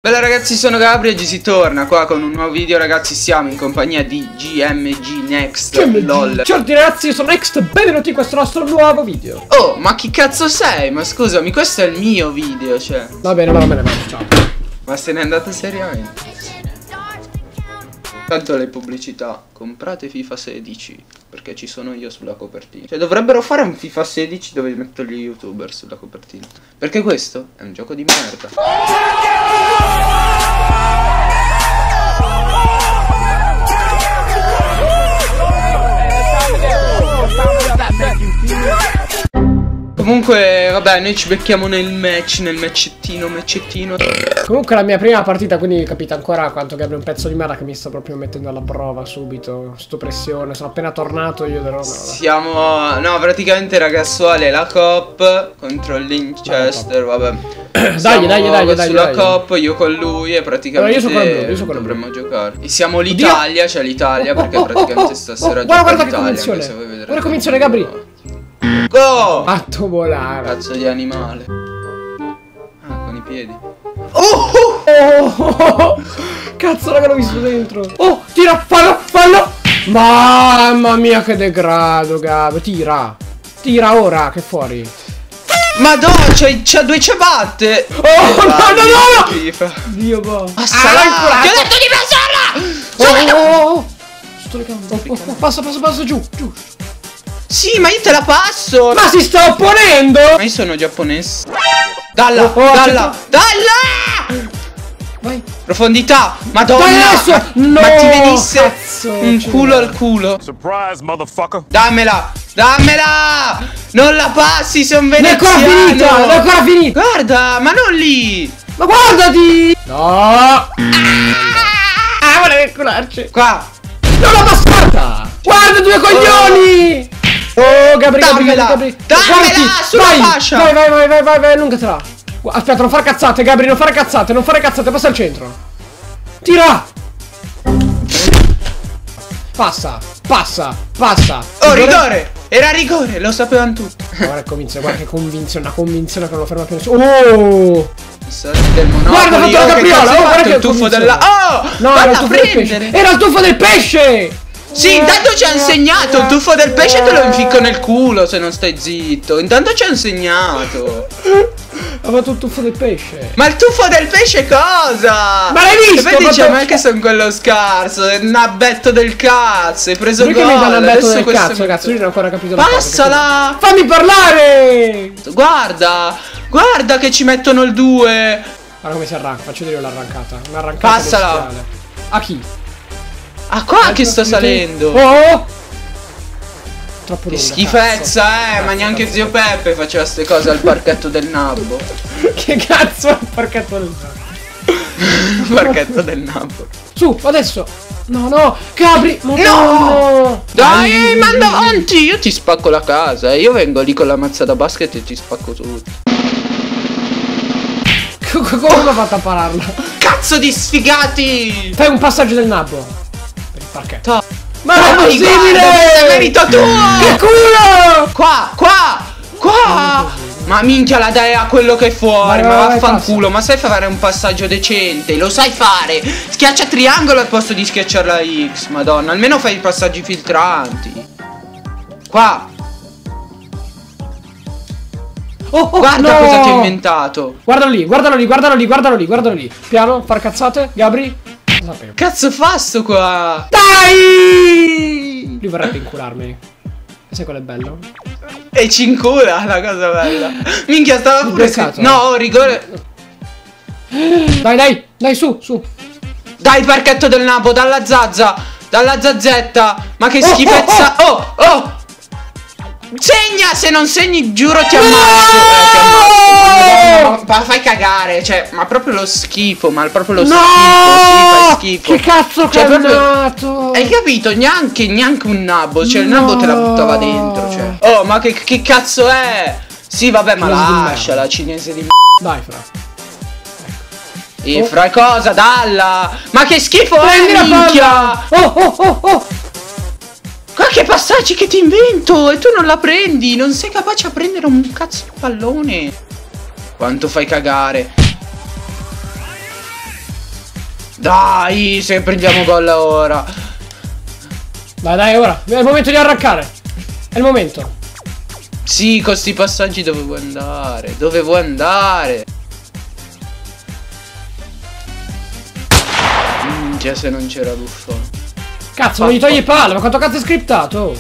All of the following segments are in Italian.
Bella ragazzi, sono Gabri e oggi si torna qua con un nuovo video. Ragazzi, siamo in compagnia di GMG Next. LOL. Ciao ragazzi, io sono Next, benvenuti in questo nostro nuovo video. Oh, ma chi cazzo sei? Ma scusami, questo è il mio video, cioè. Va bene, allora me ne vado, ciao. Ma se n'è andato seriamente? Tanto le pubblicità, comprate FIFA 16 perché ci sono io sulla copertina. Cioè dovrebbero fare un FIFA 16 dove metto gli youtuber sulla copertina, perché questo è un gioco di merda. Comunque, vabbè, noi ci becchiamo nel matchettino. Comunque la mia prima partita, quindi capite ancora quanto Gabri è un pezzo di merda che mi sta proprio mettendo alla prova subito. Sto pressione, sono appena tornato io da Roma. Siamo, no, praticamente ragazzuole, la Cop contro il Linchester, vabbè. Dai. Sulla Cop, io con lui e praticamente io sono dovremmo giocare. E siamo l'Italia, c'è l'Italia perché praticamente stasera guarda che l'Italia. convinzione. Guarda convinzione Gabri. Go! Fatto volare. Cazzo di animale. Ah, con i piedi. Cazzo raga, l'ho visto dentro. Oh, tira, fallo. Mamma mia che degrado Gabri. Tira ora, che fuori. Madonna, c'ha due ciabatte. No. Dio boh. Ti ho detto di passarla. Sto legando. Passa giù. Sì, ma io te la passo. Ma si sta opponendo. Ma io sono giapponese. Dalla. Vai. Profondità. Madonna. Dai adesso. No, ma ti venisse cazzo, un culo al culo. Surprise, motherfucker. Dammela. Non la passi, son veneziano. L'ho ancora finita. Guarda, ma non lì. Ma guardati. No. Volevo incularci. Qua. Non l'ho passata. Guarda, due coglioni. Oh, Gabri. Dammela sulla fascia. Vai, allungatela. Aspetta, non fare cazzate, Gabri, non fare cazzate, passa al centro. Tira. Passa. Oh, rigore. Era rigore, lo sapevano tutti. Guarda che convinzione, una convinzione che non lo ferma più nessuno. Oh! Del Guarda, ha fatto la capriola, guarda il tuffo della... Oh! No, era il tuffo del pesce. Era il tuffo del pesce! Sì, intanto ci ha insegnato. Il tuffo del pesce te lo inficco nel culo se non stai zitto. Intanto ci ha insegnato. Ha fatto il tuffo del pesce. Ma il tuffo del pesce cosa? Ma l'hai visto? E poi dice a me che sono quello scarso. È un abbetto del cazzo. Hai preso Perché gol. mi dà un abbetto del cazzo, ragazzi? Io non ho ancora capito. Passala. Fammi parlare. Guarda che ci mettono il 2. Guarda come si arranca. Faccio vedere l'arrancata. Un'arrancata. Passala. Bestiale. A chi? Ah, qua che sto salendo. Oh! Troppo che lunga, schifezza, cazzo. ma neanche zio Peppe faceva ste cose al parchetto del Nabbo. Che cazzo è il parchetto del Nabbo? Il parchetto del Nabbo. Su, adesso. No, Gabri. No! Dai, manda avanti. Io ti spacco la casa. Io vengo lì con la mazza da basket e ti spacco tutto. Come l'ho fatta a pararla? Cazzo di sfigati! Fai un passaggio del Nabbo. Per il parchetto. Ma è possibile! È merito tuo! Che culo! Qua! Ma minchia la dai a quello che è fuori. Ma vaffanculo. Ma sai fare un passaggio decente? Lo sai fare? Schiaccia triangolo al posto di schiacciare la X. Madonna, almeno fai i passaggi filtranti. Qua. Guarda cosa ti ho inventato. Guardalo lì. Piano, far cazzate, Gabri. Sapevo. Cazzo fa sto qua? Dai! Lui vorrebbe incularmi. Sai quello è bello? E ci incula la cosa bella. Minchia, stava pure. No, rigore. Dai, su. Dai, parchetto del Nabbo, dalla zazzetta. Ma che schifezza. Oh! Segna, se non segni giuro ti ammazzo. Ma fai cagare, cioè, ma proprio lo schifo, schifo, sì, fai schifo. Che cazzo che proprio... Hai capito? Neanche un nabbo, cioè il nabbo te la buttava dentro, cioè. Oh, ma che cazzo è? Sì, vabbè, ma lasciala, cinese di Dai, fra. E fra cosa? Dalla! Ma che schifo è, minchia! Oh! Guarda che passaggi che ti invento e tu non la prendi, non sei capace a prendere un cazzo di pallone. Quanto fai cagare. Dai, se prendiamo gol ora. Dai, ora. È il momento di arrancare. È il momento. Sì, con sti passaggi dove vuoi andare? Dove vuoi andare? Minchia, se non c'era Buffon. Cazzo, non gli togli palla, ma quanto cazzo è scriptato?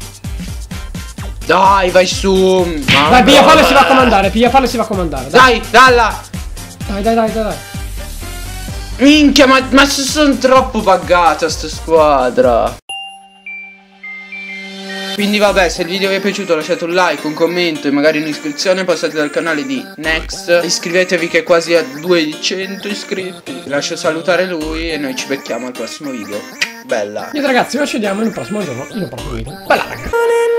Dai, vai su. Dai, piglia palla e si va a comandare, piglia palla e si va a comandare. Dai, dalla. Dai. Minchia, ma sono troppo buggata sta squadra. Quindi vabbè, se il video vi è piaciuto lasciate un like, un commento e magari un'iscrizione. Passate dal canale di Next. Iscrivetevi che è quasi a 200 iscritti. Vi lascio salutare lui e noi ci becchiamo al prossimo video. Bella. Niente ragazzi, noi ci vediamo nel prossimo giorno, in un prossimo video. Bella ragazzi.